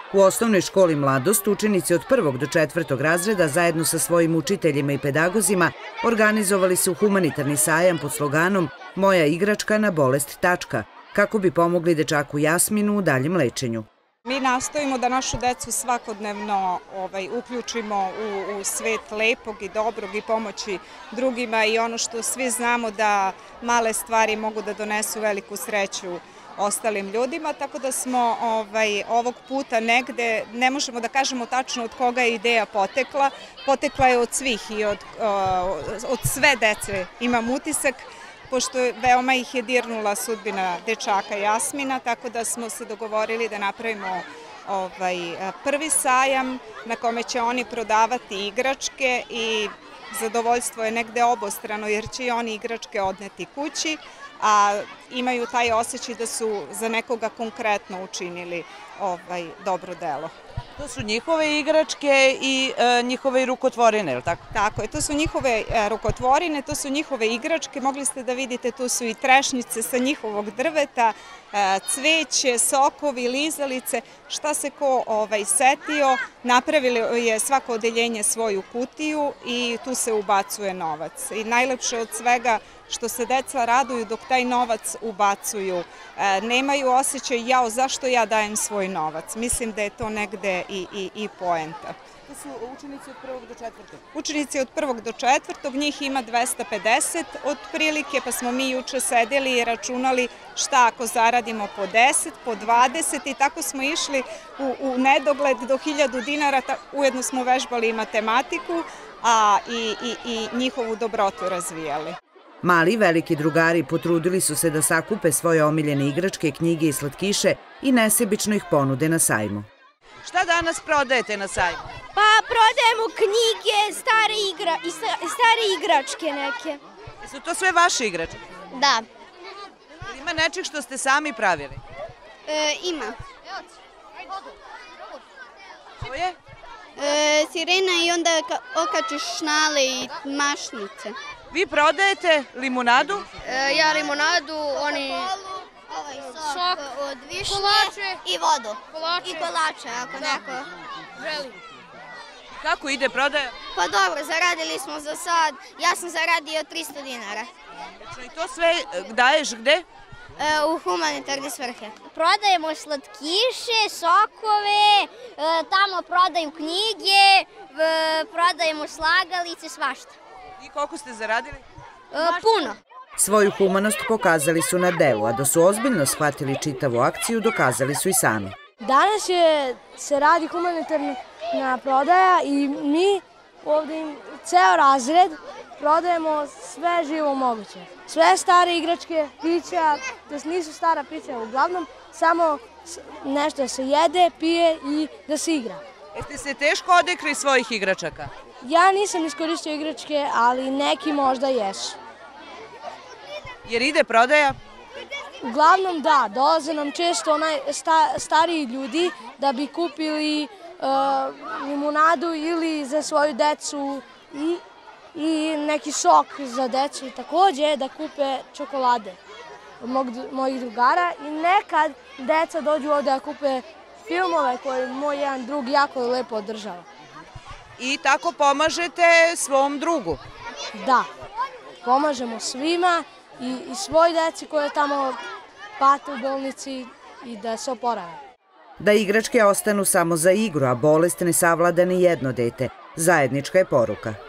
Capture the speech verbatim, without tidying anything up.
U osnovnoj školi Mladost učenici od prvog do četvrtog razreda zajedno sa svojim učiteljima i pedagozima organizovali su humanitarni sajam pod sloganom Moja igračka na bolest tačka, kako bi pomogli dečaku Jasminu u daljem lečenju. Mi nastojimo da našu decu svakodnevno ovaj, uključimo u, u svet lepog i dobrog i pomoći drugima i ono što svi znamo da male stvari mogu da donesu veliku sreću ostalim ljudima, tako da smo ovaj, ovog puta negde, ne možemo da kažemo tačno od koga je ideja potekla, potekla je od svih i od, od sve dece, imam utisak, pošto veoma ih je dirnula sudbina dečaka Jasmina, tako da smo se dogovorili da napravimo ovaj, prvi sajam na kome će oni prodavati igračke i zadovoljstvo je negde obostrano jer će i oni igračke odneti kući, a imaju taj osjećaj da su za nekoga konkretno učinili ovaj, dobro delo. To su njihove igračke i e, njihove rukotvorine, je li tako? Tako je, to su njihove e, rukotvorine, to su njihove igračke, mogli ste da vidite, tu su i trešnjice sa njihovog drveta, e, cveće, sokovi, lizalice, šta se ko ovaj, setio, napravili je svako odeljenje svoju kutiju i tu se ubacuje novac. I najlepše od svega što se deca raduju dok taj novac ubacuju, e, nemaju osjećaj jao zašto ja dajem svoj novac. Mislim da je to negde i, i, i poenta. To su učenici od prvog do četvrtog? Učenici od prvog do četvrtog, njih ima dvesta pedeset otprilike, pa smo mi juče sedeli i računali šta ako zaradimo po deset, po dvadeset i tako smo išli u, u nedogled do hiljadu dinara, ujedno smo vežbali i matematiku, a i, i, i njihovu dobrotu razvijali. Mali i veliki drugari potrudili su se da sakupe svoje omiljene igračke, knjige i slatkiše i nesebično ih ponude na sajmu. Šta danas prodajete na sajmu? Pa prodajemo knjige, stare, igra, i stare igračke neke. Su to sve vaše igračke? Da. Ima nečeg što ste sami pravili? E, ima. To je? E, sirena i onda okačiš šnale i mašnice. Vi prodajete limunadu? E, ja limunadu, oni sok od višnje kolače. I vodu. Kolače. I kolače, ako neko želi. Kako ide prodaja? Pa dobro, zaradili smo za sad. Ja sam zaradio trista dinara. I to sve daješ gde? E, u humanitarne svrhe. Prodajemo slatkiše, sokove, e, tamo prodaju knjige, e, prodajemo slagalice, svašta. I koliko ste zaradili? E, puno. Svoju humanost pokazali su na delu, a da su ozbiljno shvatili čitavu akciju dokazali su i sami. Danas je, se radi humanitarna prodaja i mi ovdje ceo razred prodajemo sve živo moguće. Sve stare igračke, pića, to nisu stara pića uglavnom, samo nešto da se jede, pije i da se igra. Jeste se teško odekli svojih igračaka? Ja nisam iskoristio igračke, ali neki možda jesu. Jer ide prodaja? Uglavnom da, dolaze nam često onaj sta, stariji ljudi da bi kupili uh, limunadu ili za svoju decu i, i neki sok za decu i takođe da kupe čokolade od mog, mojih drugara i nekad deca dođu ovde da kupe filmove koje moj jedan drug jako lepo održava. I tako pomažete svom drugu? Da, pomažemo svima i, i svoj deci koje tamo pate u bolnici i da se oporave. Da igračke ostanu samo za igru, a bolest ne savlada ni jedno dete, zajednička je poruka.